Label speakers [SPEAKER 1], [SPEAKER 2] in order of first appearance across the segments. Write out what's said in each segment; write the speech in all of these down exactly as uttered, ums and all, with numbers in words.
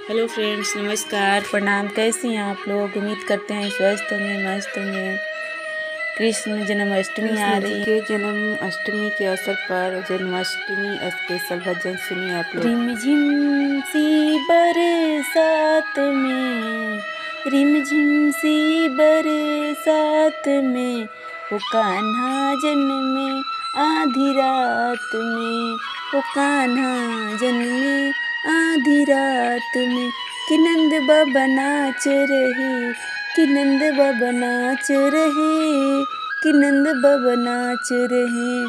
[SPEAKER 1] Hello friends, नमस्कार, प्रणाम। कैसे हैं आप लोग? उम्मीद करते हैं स्वस्थ होंगे, मस्त होंगे। कृष्ण जन्माष्टमी आ रही
[SPEAKER 2] के जन्म अष्टमी के अवसर पर जन्माष्टमी स्पेशल भजन सुनिए आप लोग।
[SPEAKER 1] रिम झिम सी बरसात में, रिम झिम सी बरसात में, वो कान्हा जन्मे आधी रात में, वो कान्हा जन्मे आधी रात में। कि नंद बाबा नाच रहे, कि नंद बाबा नाच रहे, कि नंद बाबा नाच रहे।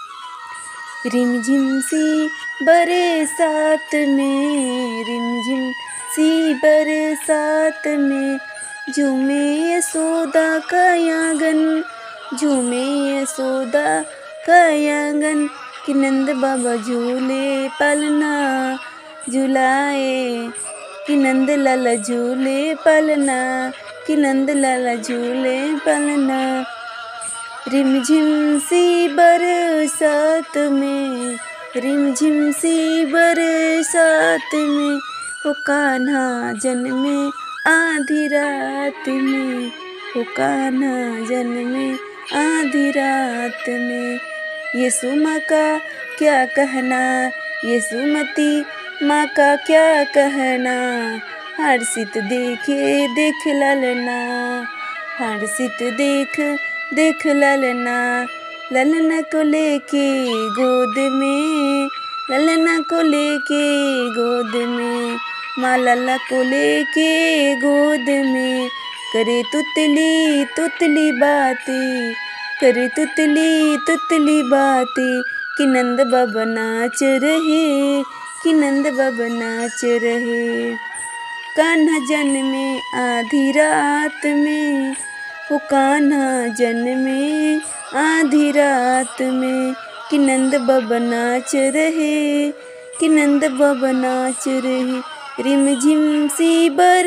[SPEAKER 1] रिमझिम सी बरसात में, रिमझिम सी बरसात में, झूमे यशोदा का आंगन, झूमे यशोदा का आंगन। कि नंद बाबा झूले पलना झुलाए, कि नंद लाला झूले पलना, कि नंद लाला झूले पलना। रिमझिम सी बरसात में, रिमझिम सी बरसात में, वो कान्हा जन्मे आधी रात में, वो कान्हा जन्मे आधी रात में। यीशु माँ का क्या कहना, यीशुमती माँ का क्या कहना, हर्षित देखे देख ललना, हर्षित देख देख ललना। ललना को लेके गोद में, ललना को लेके गोद में, माँ लला को लेके गोद में, करे तुतली तुतली बातें, करे तुतली तुतली बातें। कि नंद बाबा नाच रहे, कि नंद बाबा नाच रहे। कान्हा जन्मे आधी रात में, वो कान्हा जन्मे आधी रात में। कि नंद बाबा नाच रहे, कि नंद बाबा नाच रहे। रिमझिम सी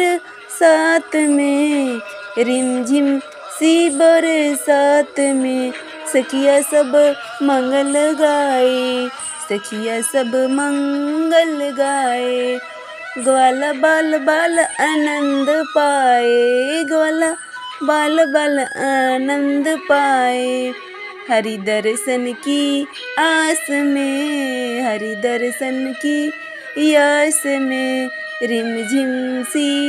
[SPEAKER 1] बरसात में, रिमझिम सी बरसात में, सखिया सब मंगल गाए, सखिया सब मंगल गाए। ग्वाला बाल बाल आनंद पाए, ग्वाला बाल बाल आनंद पाए। हरि दर्शन की आस में, हरि दर्शन की आस में, रिमझिम सी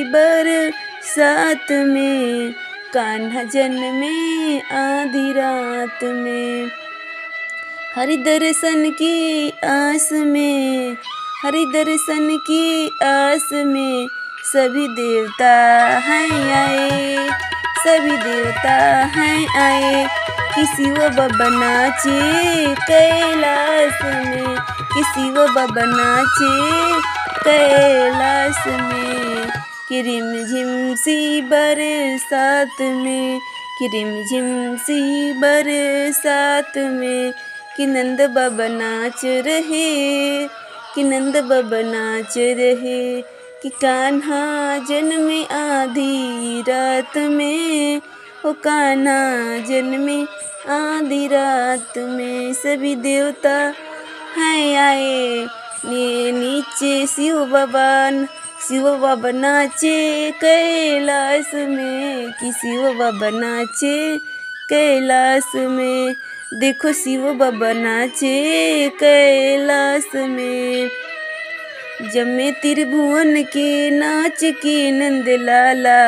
[SPEAKER 1] बरसात में, कान्हा जन्मे आधी रात में। हरि दर्शन की आस में, हरि दर्शन की आस में, सभी देवता हैं आए, सभी देवता हैं आए। किसी वो बाबा नाचे कैलाश में, किसी वो बाबा नाचे कैलाश में। कि रिमझिम सी बरसात में, कि रिमझिम सी बरसात में, कि नंद बाबा नाच रहे, कि नंद बाबा नाच रहे। कि कान्हा जन्मे आधी रात में, वो कान्हा जन्मे आधी रात में। सभी देवता हैं आए, ने नीचे शिव बाबा, शिव बाबा नाचे कैलाश में, कि शिव बाबा नाचे कैलाश में। देखो शिव बाबा नाचे कैलाश में। जमे त्रिभुवन के नाच के नंद लाला,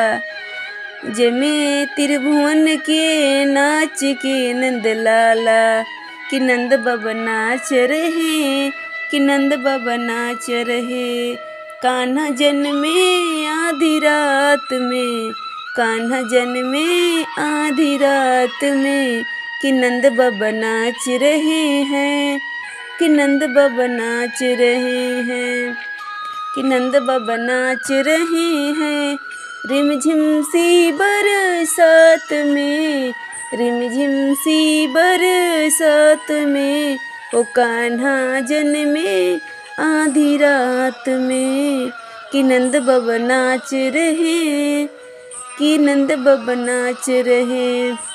[SPEAKER 1] जमे त्रिभुवन के नाच के नंद लाला। कि नंद बाबा नाच रहे, कि नंद बाबा नाच रहे। कान्हा जन्मे आधी रात में, कान्हा जन्मे आधी रात में, कि नंद बाबा नाच रहे हैं, कि नंद बाबा नाच रहे हैं, कि नंद बाबा नाच रहे हैं। रिमझिम सी बरसात में, रिमझिम सी बरसात में, वो कान्हा जन्मे आधी रात में। कि नंद बाबा नाच रहे, कि नंद बाबा नाच रहे।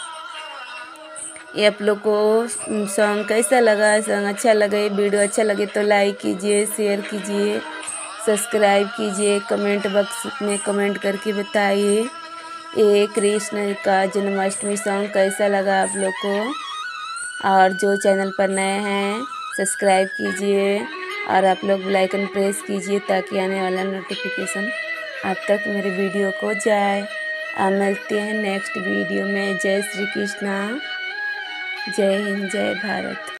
[SPEAKER 1] ये आप लोग को सॉन्ग कैसा लगा? सॉन्ग अच्छा लगे, वीडियो अच्छा लगे तो लाइक कीजिए, शेयर कीजिए, सब्सक्राइब कीजिए, कमेंट बॉक्स में कमेंट करके बताइए ये कृष्ण का जन्माष्टमी सॉन्ग कैसा लगा आप लोग को। और जो चैनल पर नए हैं सब्सक्राइब कीजिए और आप लोग बेल आइकन प्रेस कीजिए ताकि आने वाला नोटिफिकेशन आप तक मेरे वीडियो को जाए। अब मिलते हैं नेक्स्ट वीडियो में। जय श्री कृष्णा, जय हिंद, जय भारत।